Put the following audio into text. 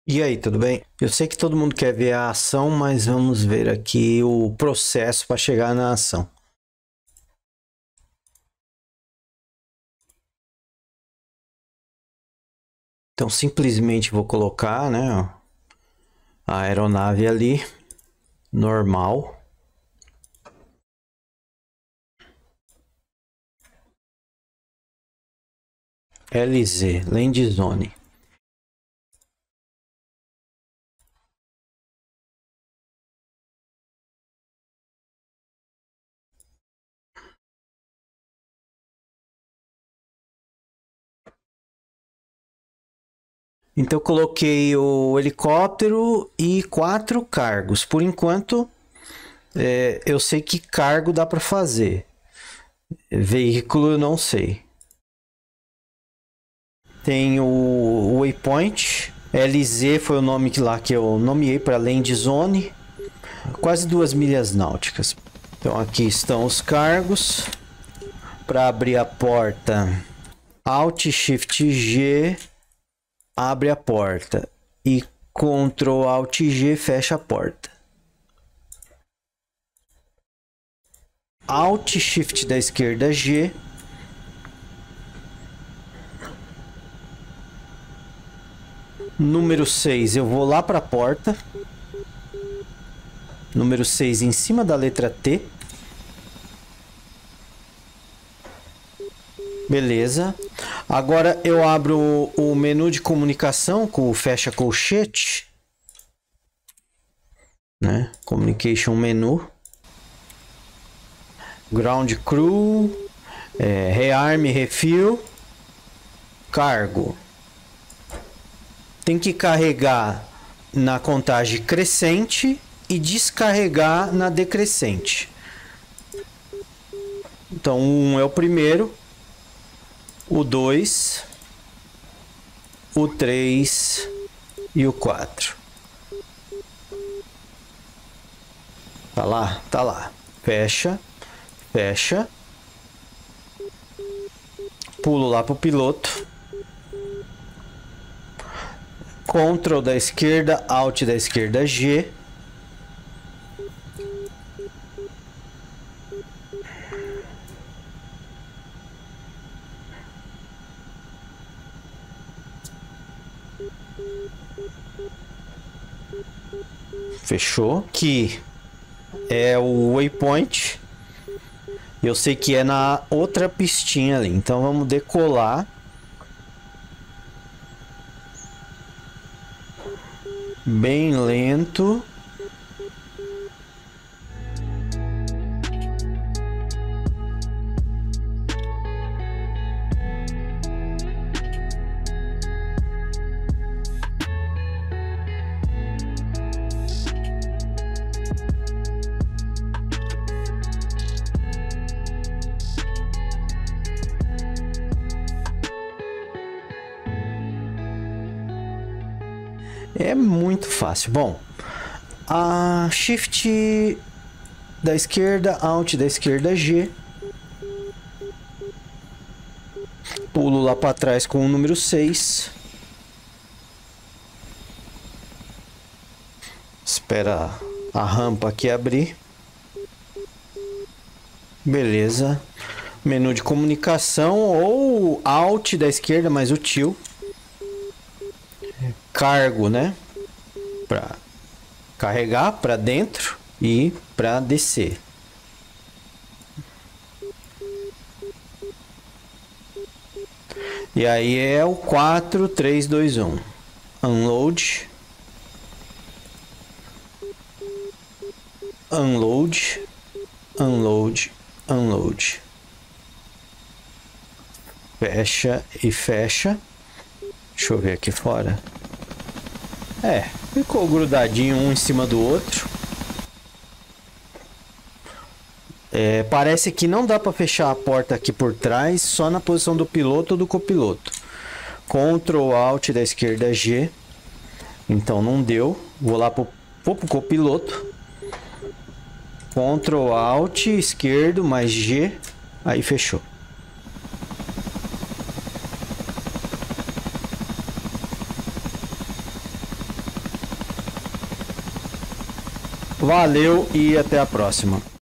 E aí, tudo bem? Eu sei que todo mundo quer ver a ação, mas vamos ver aqui o processo para chegar na ação. Então, simplesmente vou colocar, né, a aeronave ali, normal. LZ, Land Zone. Então, eu coloquei o helicóptero e 4 cargos. Por enquanto, eu sei que cargo dá para fazer. Veículo, eu não sei. Tem o Waypoint. LZ foi o nome que eu nomeei para Land Zone. Quase 2 milhas náuticas. Então aqui estão os cargos. Para abrir a porta, Alt Shift G abre a porta e Ctrl Alt G fecha a porta. Alt Shift da esquerda G. Número 6, eu vou lá para a porta. Número 6 em cima da letra T. Beleza. Agora eu abro o menu de comunicação com o fecha colchete, né? Communication menu. Ground crew, rearm, refuel, cargo. Tem que carregar na contagem crescente e descarregar na decrescente. Então, o 1 é o primeiro, o 2, o 3 e o 4. Tá lá? Tá lá. Fecha, fecha. Pulo lá pro piloto. Ctrl da esquerda, Alt da esquerda G. Fechou. Que é o waypoint. Eu sei que é na outra pistinha ali. Então vamos decolar. Bem lento. É muito fácil. Bom, a Shift da esquerda, Alt da esquerda G. Pulo lá para trás com o número 6. Espera a rampa aqui abrir. Beleza. Menu de comunicação ou Alt da esquerda mais o tio. Cargo, né? Para carregar para dentro e para descer. E aí é o 4, 3, 2, 1. Unload. Unload. Unload. Unload. Fecha e fecha. Deixa eu ver aqui fora. Ficou grudadinho um em cima do outro. Parece que não dá para fechar a porta aqui por trás, só na posição do piloto ou do copiloto. Ctrl Alt da esquerda G. Então não deu. Vou lá pro copiloto. Ctrl Alt esquerdo mais G. Aí fechou. Valeu e até a próxima.